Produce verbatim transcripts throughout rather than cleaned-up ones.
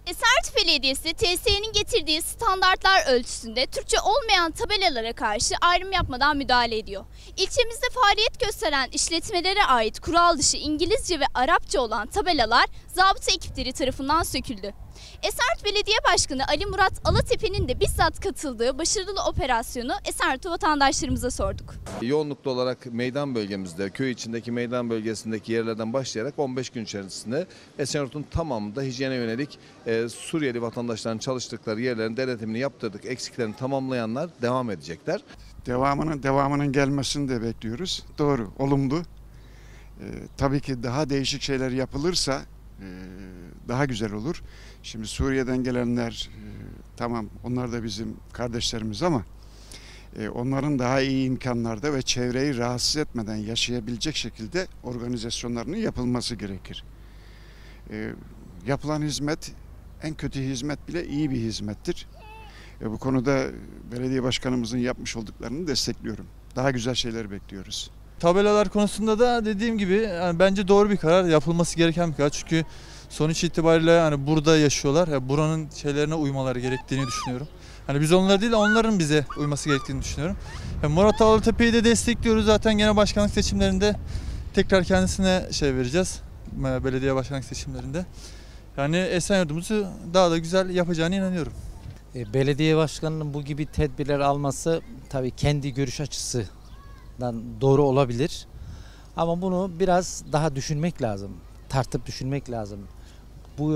Esenyurt Belediyesi T S E'nin getirdiği standartlar ölçüsünde Türkçe olmayan tabelalara karşı ayrım yapmadan müdahale ediyor. İlçemizde faaliyet gösteren işletmelere ait kural dışı İngilizce ve Arapça olan tabelalar zabıta ekipleri tarafından söküldü. Esenyurt Belediye Başkanı Ali Murat Alatepe'nin de bizzat katıldığı başarılı operasyonu Esenyurtlu vatandaşlarımıza sorduk. Yoğunluklu olarak meydan bölgemizde, köy içindeki meydan bölgesindeki yerlerden başlayarak on beş gün içerisinde Esenyurt'un tamamında hijyene yönelik e, Suriyeli vatandaşların çalıştıkları yerlerin denetimini yaptırdık. Eksiklerini tamamlayanlar devam edecekler. Devamının devamının gelmesini de bekliyoruz. Doğru, olumlu. Ee, tabii ki daha değişik şeyler yapılırsa e, daha güzel olur. Şimdi Suriye'den gelenler e, tamam, onlar da bizim kardeşlerimiz ama e, onların daha iyi imkanlarda ve çevreyi rahatsız etmeden yaşayabilecek şekilde organizasyonlarının yapılması gerekir. E, yapılan hizmet, en kötü hizmet bile iyi bir hizmettir. E, bu konuda belediye başkanımızın yapmış olduklarını destekliyorum. Daha güzel şeyler bekliyoruz. Tabelalar konusunda da dediğim gibi yani bence doğru bir karar, yapılması gereken bir karar. Çünkü sonuç itibariyle yani burada yaşıyorlar. Yani buranın şeylerine uymaları gerektiğini düşünüyorum. Hani biz onları değil, onların bize uyması gerektiğini düşünüyorum. Yani Murat Alatepe'yi de destekliyoruz. Zaten gene başkanlık seçimlerinde tekrar kendisine şey vereceğiz. Belediye başkanlık seçimlerinde. Yani Esenyurt'umuzu daha da güzel yapacağına inanıyorum. Belediye başkanının bu gibi tedbirler alması tabii kendi görüş açısından doğru olabilir. Ama bunu biraz daha düşünmek lazım. Tartıp düşünmek lazım. Bu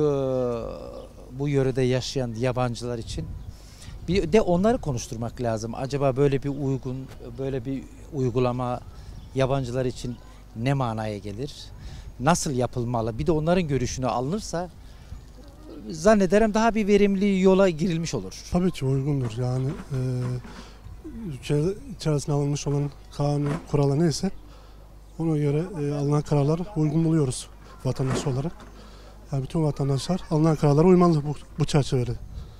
bu yörede yaşayan yabancılar için bir de onları konuşturmak lazım. Acaba böyle bir uygun, böyle bir uygulama yabancılar için ne manaya gelir? Nasıl yapılmalı? Bir de onların görüşünü alınırsa zannederim daha bir verimli yola girilmiş olur. Tabii ki uygundur. Yani e, ülke içerisine alınmış olan kanun kuralı neyse ona göre e, alınan kararlar uygun buluyoruz vatandaş olarak. Yani bütün vatandaşlar alınan kararlara uymalı bu, bu çerçevede.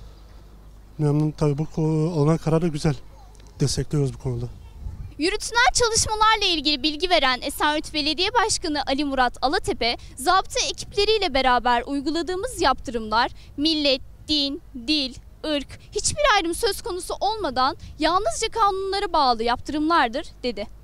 Memnun tabii bu alınan karar da güzel. Destekliyoruz bu konuda. Yürütülen çalışmalarla ilgili bilgi veren Esenyurt Belediye Başkanı Ali Murat Alatepe, zabıta ekipleriyle beraber uyguladığımız yaptırımlar millet, din, dil, ırk hiçbir ayrım söz konusu olmadan yalnızca kanunlara bağlı yaptırımlardır dedi.